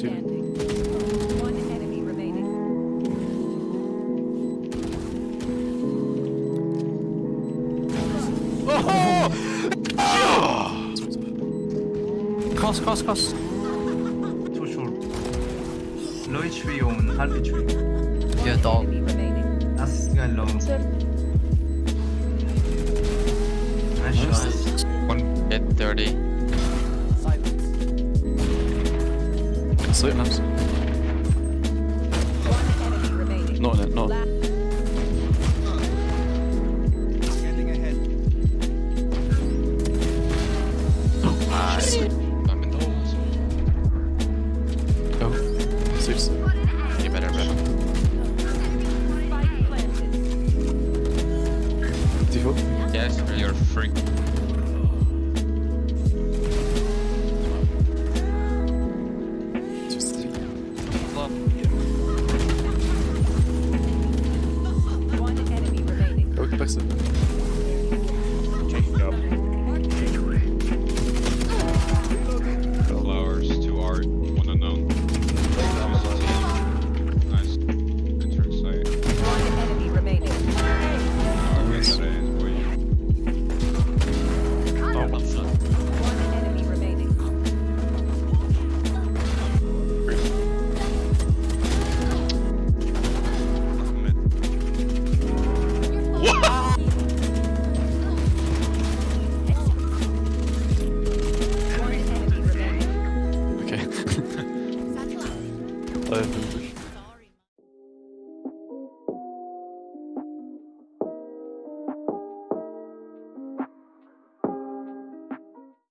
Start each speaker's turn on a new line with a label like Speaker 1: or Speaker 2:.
Speaker 1: standing. One enemy remaining.
Speaker 2: Cross.
Speaker 3: Too short. Low HP omen, half HP.
Speaker 2: Yeah, dog.
Speaker 1: Enemy remaining.
Speaker 3: That's guy low. Nice shot.
Speaker 4: One hit 30.
Speaker 2: Sleep nice.
Speaker 1: One enemy remaining.
Speaker 2: Not in it, not.
Speaker 4: Nice. I'm in the holes.
Speaker 2: Go. Sleeps.
Speaker 4: You better run.
Speaker 1: Spike planted.
Speaker 2: Default.
Speaker 4: Yes, you're free.
Speaker 1: One enemy remaining.
Speaker 2: Go back to